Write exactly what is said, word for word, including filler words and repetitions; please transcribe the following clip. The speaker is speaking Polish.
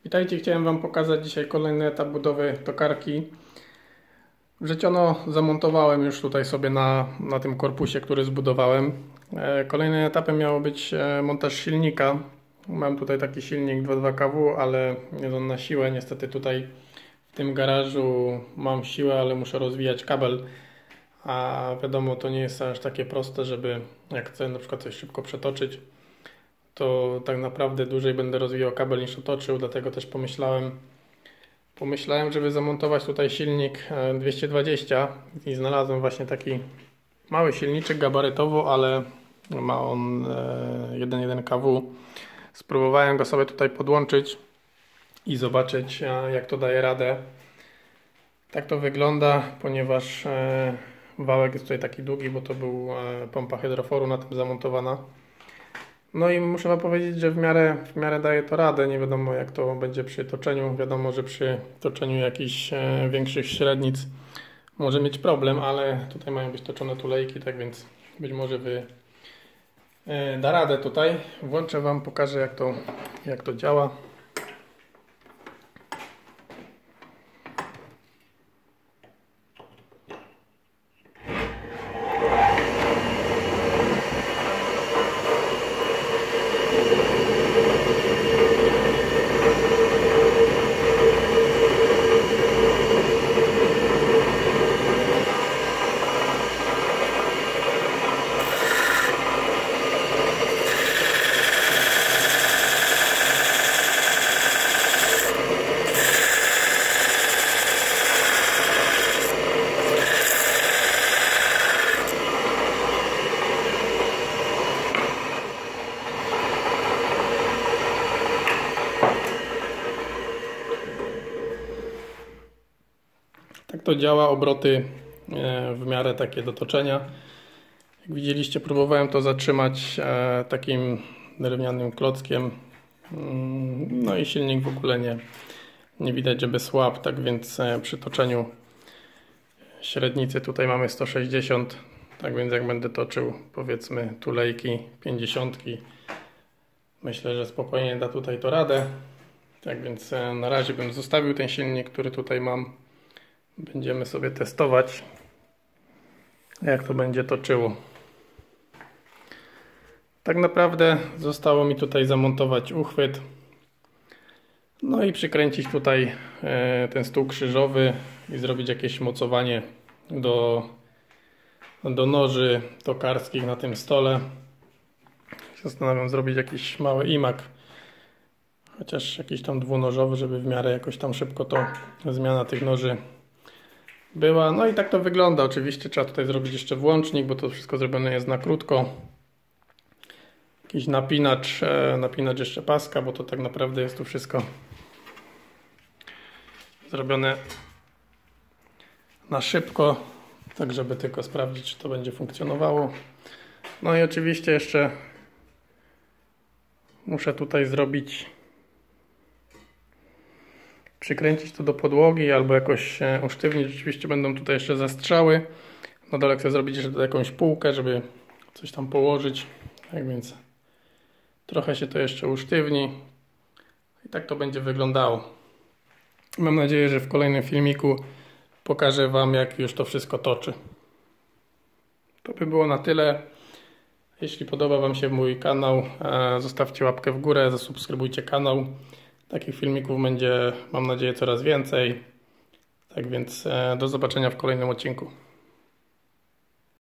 Witajcie, chciałem Wam pokazać dzisiaj kolejny etap budowy tokarki. Wrzeciono zamontowałem już tutaj sobie na, na tym korpusie, który zbudowałem. Kolejnym etapem miało być montaż silnika. Mam tutaj taki silnik dwa dwa K W, ale jest on na siłę. Niestety tutaj w tym garażu mam siłę, ale muszę rozwijać kabel. A wiadomo, to nie jest aż takie proste, żeby jak chcę na przykład coś szybko przetoczyć, to tak naprawdę dłużej będę rozwijał kabel niż otoczył, dlatego też pomyślałem, pomyślałem, żeby zamontować tutaj silnik dwieście dwadzieścia i znalazłem właśnie taki mały silniczek gabarytowo, ale ma on jeden przecinek jeden K W. Spróbowałem go sobie tutaj podłączyć i zobaczyć, jak to daje radę. Tak to wygląda, ponieważ wałek jest tutaj taki długi, bo to był pompa hydroforu na tym zamontowana. No i muszę Wam powiedzieć, że w miarę, w miarę daje to radę. Nie wiadomo, jak to będzie przy toczeniu. Wiadomo, że przy toczeniu jakichś e, większych średnic może mieć problem, ale tutaj mają być toczone tulejki, tak więc być może wy e, da radę tutaj. Włączę Wam, pokażę jak to, jak to działa. Tak to działa, obroty w miarę takie do toczenia. Jak widzieliście, próbowałem to zatrzymać takim drewnianym klockiem. No i silnik w ogóle nie, nie widać, żeby słabł, tak więc przy toczeniu średnicy tutaj mamy sto sześćdziesiąt, tak więc jak będę toczył powiedzmy tulejki pięćdziesiątki, myślę, że spokojnie da tutaj to radę. Tak więc na razie bym zostawił ten silnik, który tutaj mam. Będziemy sobie testować, jak to będzie toczyło. Tak naprawdę zostało mi tutaj zamontować uchwyt, no i przykręcić tutaj ten stół krzyżowy i zrobić jakieś mocowanie do, do noży tokarskich na tym stole. Zastanawiam zrobić jakiś mały imak, chociaż jakiś tam dwunożowy, żeby w miarę jakoś tam szybko to zmiana tych noży była. No i tak to wygląda. Oczywiście trzeba tutaj zrobić jeszcze włącznik, bo to wszystko zrobione jest na krótko. Jakiś napinacz, napinacz jeszcze paska, bo to tak naprawdę jest tu wszystko zrobione na szybko, tak żeby tylko sprawdzić, czy to będzie funkcjonowało. No i oczywiście jeszcze muszę tutaj zrobić, przykręcić to do podłogi albo jakoś usztywnić. Rzeczywiście będą tutaj jeszcze zastrzały. Na dole chcę zrobić jeszcze jakąś półkę, żeby coś tam położyć. Tak więc trochę się to jeszcze usztywni. I tak to będzie wyglądało. Mam nadzieję, że w kolejnym filmiku pokażę Wam, jak już to wszystko toczy. To by było na tyle. Jeśli podoba Wam się mój kanał, zostawcie łapkę w górę, zasubskrybujcie kanał. Takich filmików będzie, mam nadzieję, coraz więcej. Tak więc do zobaczenia w kolejnym odcinku.